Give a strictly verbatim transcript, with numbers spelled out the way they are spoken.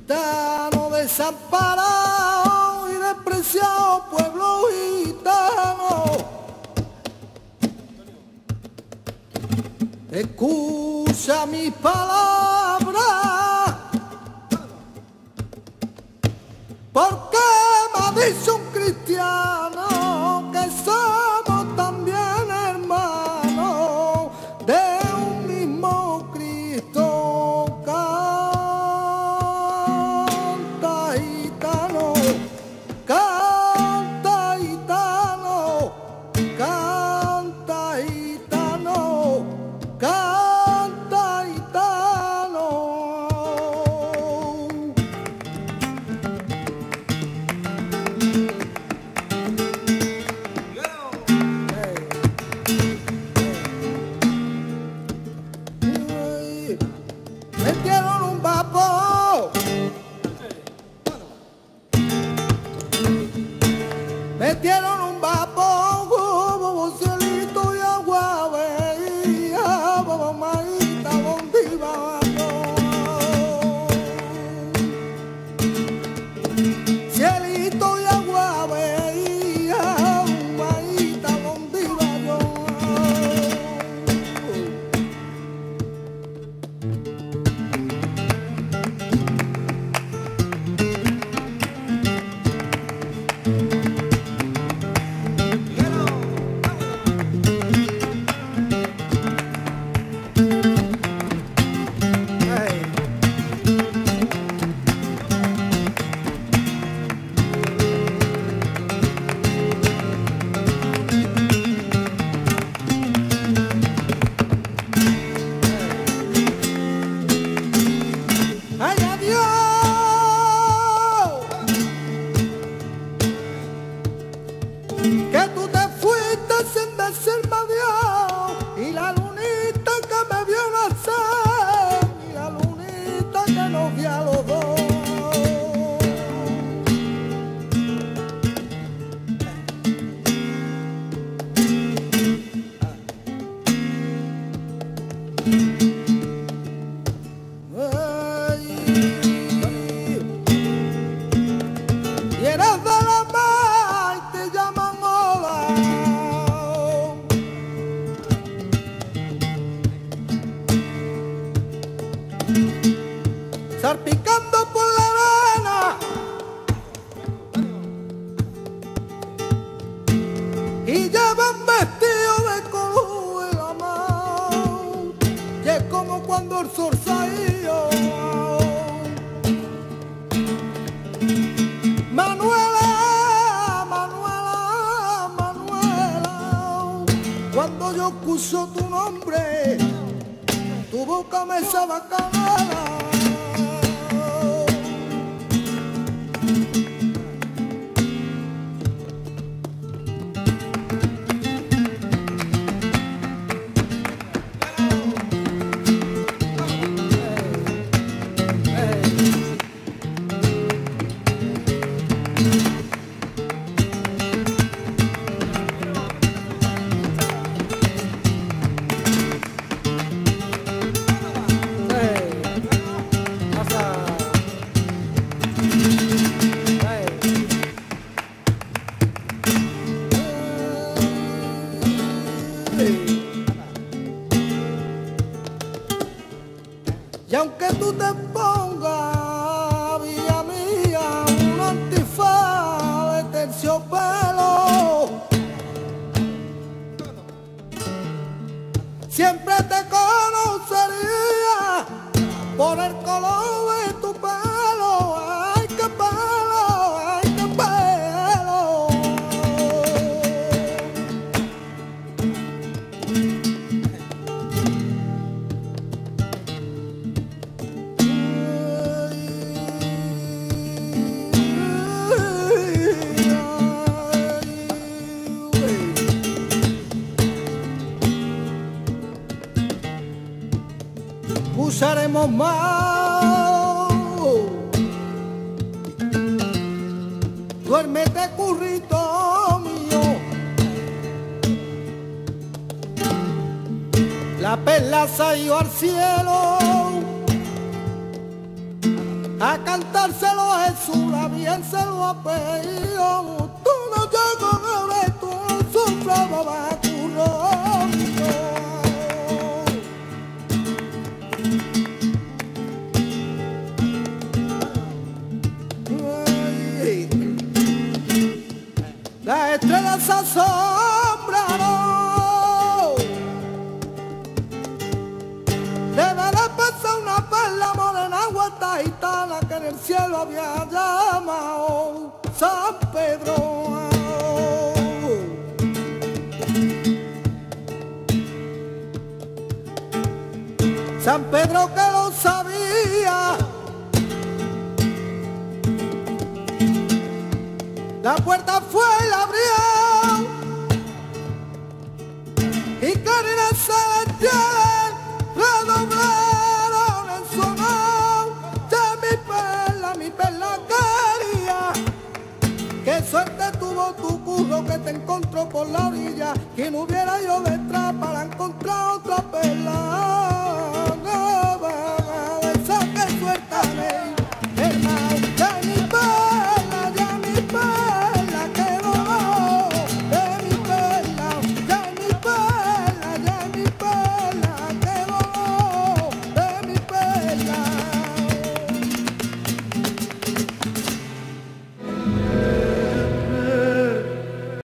gitano desamparado y despreciado, pueblo gitano. Escucha mis palabras, porque me ha dicho un cristiano que somos también hermanos de un mismo Cristo. Canta gitano, canta gitano, canta gitano, canta gitano. Metieron un vapor, metieron un vapor, bobo cielito y agua veía, bobo maíta, donde iba yo. Cielito y agua veía, maíta, donde iba yo. ¡Ay, adiós! Que tú te fuiste sin decirme adiós, y la lunita que me vio nacer, y la lunita que nos vio a los dos. Y eres de la mar y te llaman ola, salpicando por la arena, y llevan vestido de color en la mano, y es como cuando el sol salió. Manuela, Manuela, Manuela, cuando yo escucho tu nombre, tu boca me sabe a canela. Y aunque tú te pongas, vida mía, un antifaz de terciopelo, siempre te conocería por el color de tu pelo. ¡Ay, qué pelo! ¡Ay, qué pelo! Usaremos más. Duérmete, currito mío. La perla salió al cielo. Acá cantárselo a Jesús, la bien se lo ha pedido. Tú no llegas a ver, tú no sufras, va a las estrellas se asombraron de ver pasar una perla morena guata gitana que en el cielo había llamado San Pedro. San Pedro que lo sabía, la puerta fue y la abrió, y clarinas celestiales redoblaron el sonor de mi perla, mi perla quería. Qué suerte tuvo tu curro que te encontró por la orilla, quien hubiera ido detrás para encontrar otra perla.